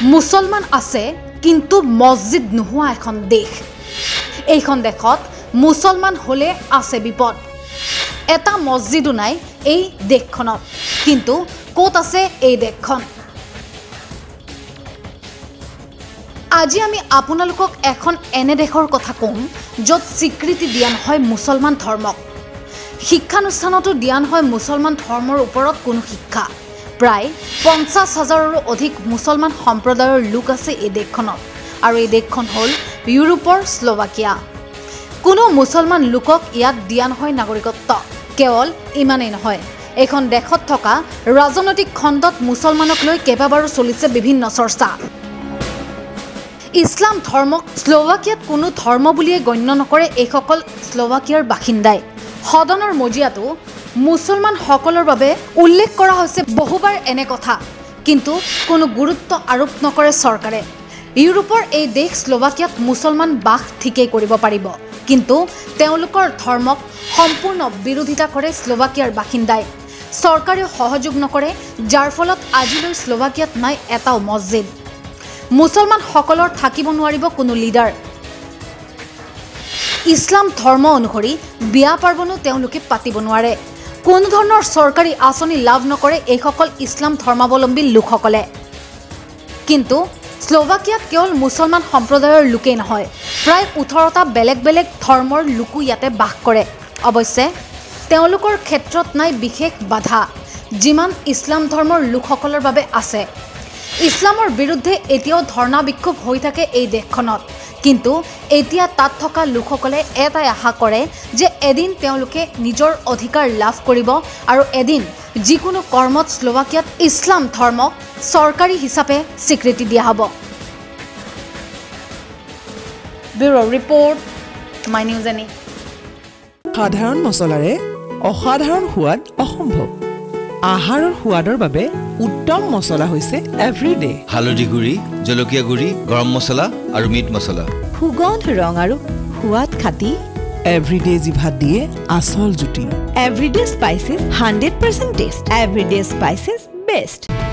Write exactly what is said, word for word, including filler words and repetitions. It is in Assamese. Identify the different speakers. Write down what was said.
Speaker 1: মুছলমান আছে কিন্তু মছজিদ নোহোৱা এখন দেশ। এইখন দেশত মুছলমান হলে আছে বিপদ। এটা মছজিদো নাই এই দেশখনত, কিন্তু ক'ত আছে এই দেশখন? আজি আমি আপোনালোকক এখন এনে দেশৰ কথা কম য'ত স্বীকৃতি দিয়া নহয় মুছলমান ধৰ্মক। শিক্ষানুষ্ঠানতো দিয়া নহয় মুছলমান ধৰ্মৰ ওপৰত কোনো শিক্ষা। প্ৰায় পঞ্চাছ হাজাৰৰো অধিক মুছলমান সম্প্ৰদায়ৰ লোক আছে এই দেশখনত, আৰু এই দেশখন হ'ল ইউৰোপৰ স্লোভাকিয়া। কোনো মুছলমান লোকক ইয়াত দিয়া নহয় নাগৰিকত্ব। কেৱল ইমানেই নহয়, এইখন দেশত থকা ৰাজনৈতিক খণ্ডত মুছলমানক লৈ কেইবাবাৰো চলিছে বিভিন্ন চৰ্চা। ইছলাম ধৰ্মক স্লোভাকিয়াত কোনো ধৰ্ম বুলিয়ে গণ্য নকৰে এইসকল স্লোভাকিয়াৰ বাসিন্দাই। সদনৰ মজিয়াতো মুছলমানসকলৰ বাবে উল্লেখ কৰা হৈছে বহুবাৰ এনে কথা, কিন্তু কোনো গুৰুত্ব আৰোপ নকৰে চৰকাৰে। ইউৰোপৰ এই দেশ স্লোভাকিয়াত মুছলমান বাস ঠিকেই কৰিব পাৰিব, কিন্তু তেওঁলোকৰ ধৰ্মক সম্পূৰ্ণ বিৰোধিতা কৰে স্লোভাকিয়াৰ বাসিন্দাই। চৰকাৰেও সহযোগ নকৰে, যাৰ ফলত আজিলৈ স্লোভাকিয়াত নাই এটাও মছজিদ। মুছলমানসকলৰ থাকিব নোৱাৰিব কোনো লিডাৰ। ইছলাম ধৰ্ম অনুসৰি বিয়া পাৰ্বণো তেওঁলোকে পাতিব নোৱাৰে। কোনো ধৰণৰ চৰকাৰী আঁচনি লাভ নকৰে এইসকল ইছলাম ধৰ্মাৱলম্বী লোকসকলে। কিন্তু স্লোভাকিয়াত কেৱল মুছলমান সম্প্ৰদায়ৰ লোকেই নহয়, প্ৰায় ওঠৰটা বেলেগ বেলেগ ধৰ্মৰ লোকো ইয়াতে বাস কৰে। অৱশ্যে তেওঁলোকৰ ক্ষেত্ৰত নাই বিশেষ বাধা, যিমান ইছলাম ধৰ্মৰ লোকসকলৰ বাবে আছে। ইছলামৰ বিৰুদ্ধে এতিয়াও ধৰ্ণা বিক্ষোভ হৈ থাকে এই দেশখনত, কিন্তু এতিয়া তাত থকা লোকসকলে এটাই আশা কৰে যে এদিন তেওঁলোকে নিজৰ অধিকাৰ লাভ কৰিব, আৰু এদিন যিকোনো কৰ্মত স্লোভাকিয়াত ইছলাম ধৰ্মক চৰকাৰী হিচাপে স্বীকৃতি দিয়া হ'ব। Bureau report, my news ANI.
Speaker 2: সাধাৰণ মছলাৰে অসাধাৰণ সোৱাদ অসম্ভৱ। আহাৰৰ সোৱাদৰ বাবে উত্তম মছলা হৈছে এভৰিডে।
Speaker 3: হালধি গুড়ি, জলকীয়া গুড়ি, গৰম মছলা আৰু মিট মছলা।
Speaker 4: সুগন্ধ ৰং আৰু সোৱাদ খাটি
Speaker 2: এভৰিডে জিভাত দিয়ে আচল জুতি।
Speaker 4: Everyday spices hundred percent taste. Everyday spices best.